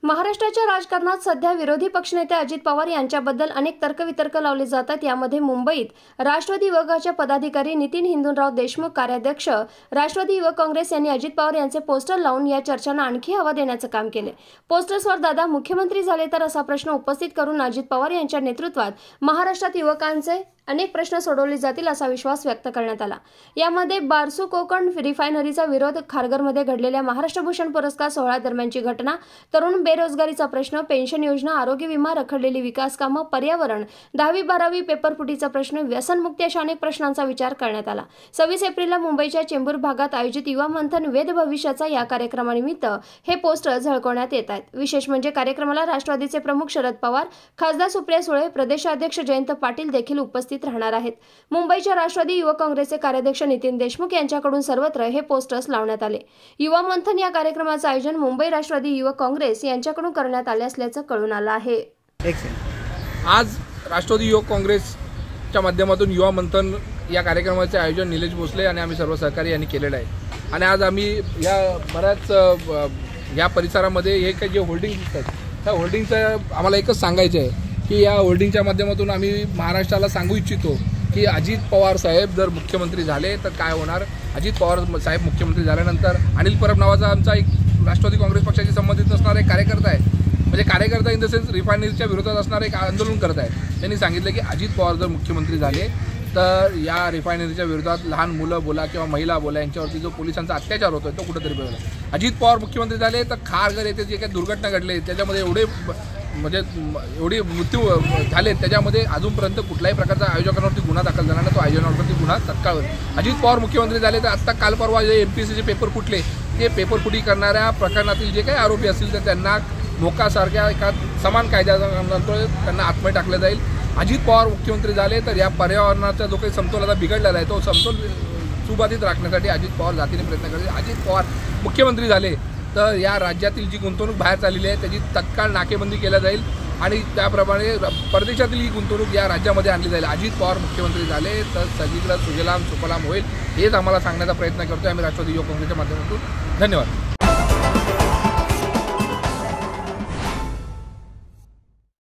महाराष्ट्राच्या राजकारणात सध्या विरोधी पक्षनेते अजित पवार यांच्याबद्दल अनेक तर्कवितर्क लावले जातात। यामध्ये मुंबईत राष्ट्रवादी युवकाचे पदाधिकारी नितीन हिंदुराव देशमुख, कार्याध्यक्ष राष्ट्रवादी युवक काँग्रेस यांनी अजित पवार यांचे पोस्टर लावून या चर्चांना आणखी हवा देण्याचे काम केले। पोस्टर्सवर दादा मुख्यमंत्री झाले तर असा प्रश्न उपस्थित करून अजित पवार यांच्या नेतृत्वात महाराष्ट्रात युवकांचे अनेक प्रश्न सोडवले जातील असा विश्वास व्यक्त करण्यात आला। यामध्ये बारसू कोकण रिफायनरीचा विरोध, खारघरमध्ये घडलेल्या महाराष्ट्र भूषण पुरस्कार सोहळा दरम्यानची घटना, तरुण बेरोजगारीचा प्रश्न, पेन्शन योजना, आरोग्य विमा, रखडलेली विकास कामं, पर्यावरण, 10वी-12वी पेपरफुटीचा प्रश्न, व्यसनमुक्ती अशा अनेक प्रश्नांचा विचार करण्यात आला। 26 एप्रिलला मुंबईच्या चेंबूर भागात आयोजित युवा मंथन वेध भविष्याचा या कार्यक्रमानिमित्त हे पोस्टर झळकवण्यात येत आहेत। विशेष म्हणजे कार्यक्रमाला राष्ट्रवादीचे प्रमुख शरद पवार, खासदार सुप्रिया सुळे, प्रदेशाध्यक्ष जयंत पाटील देखील उपस्थित राहणार आहेत। मुंबईच्या राष्ट्रवादी युवक काँग्रेसचे कार्याध्यक्ष नितीन देशमुख यांच्याकडून सर्वत्र हे पोस्टर्स लावण्यात आले। युवा मंथन या कार्यक्रमाचे आयोजन मुंबई राष्ट्रवादी युवक काँग्रेस यांच्याकडून करण्यात आले असल्याचं कळून आलं आहे। आज राष्ट्रवादी युवक काँग्रेसच्या माध्यमातून युवा मंथन या कार्यक्रमाचे आयोजन निलेश भोसले आणि आम्ही सर्व सहकारी यांनी केलेलं आहे। आणि आज आम्ही या बऱ्याच या परिसरामध्ये हे काही जे होल्डिंग दिसतात त्या होल्डिंगचं आम्हाला एकच सांगायचं आहे की या होल्डिंगच्या माध्यमातून आम्ही महाराष्ट्राला सांगू इच्छितो की अजित पवार साहेब जर मुख्यमंत्री झाले तर काय होणार। अजित पवार साहेब मुख्यमंत्री झाल्यानंतर अनिल परब नावाचा आमचा एक राष्ट्रवादी काँग्रेस पक्षाशी संबंधित असणारा एक कार्यकर्ता आहे, म्हणजे कार्यकर्ता इन द सेन्स रिफायनरीच्या विरोधात असणारे एक आंदोलन करत आहे। त्यांनी सांगितलं की अजित पवार जर मुख्यमंत्री झाले तर या रिफायनरीच्या विरोधात लहान मुलं बोला किंवा महिला बोला यांच्यावरती जो पोलिसांचा अत्याचार होतोय तो कुठेतरी बघला। अजित पवार मुख्यमंत्री झाले तर खारघर येथे जे काही दुर्घटना घडली त्याच्यामध्ये एवढे मृत्यू झाले त्याच्यामध्ये अजूनपर्यंत कुठल्याही प्रकारचा आयोजकांवरती गुन्हा दाखल झाला नाही, तो आयोजकांवरती गुन्हा तत्काळ होईल। अजित पवार मुख्यमंत्री झाले तर आत्ता काल परवा जे MPSCचे पेपर फुटले ते पेपर फुटी करणाऱ्या प्रकरणातील जे काही आरोपी असतील तर त्यांना मोकासारख्या एका समान कायद्यानंतर त्यांना आतमध्ये टाकलं जाईल। अजित पवार मुख्यमंत्री झाले तर या पर्यावरणाचा जो काही समतोल आता बिघडलेला आहे तो समतोल सुबाधित राखण्यासाठी अजित पवार जातीने प्रयत्न करतील। अजित पवार मुख्यमंत्री झाले तर या राज्यातील जी गुंतवणूक बाहेर चाललेली आहे त्याची तत्काळ नाकेबंदी केली जाईल आणि त्याप्रमाणे परदेशातील ही गुंतवणूक या राज्यामध्ये आणली जाईल। अजित पवार मुख्यमंत्री झाले तर सगळीकडे सुजलाम सुफलाम होईल हेच आम्हाला सांगण्याचा प्रयत्न करतोय आम्ही राष्ट्रवादी युवक काँग्रेसच्या माध्यमातून। धन्यवाद।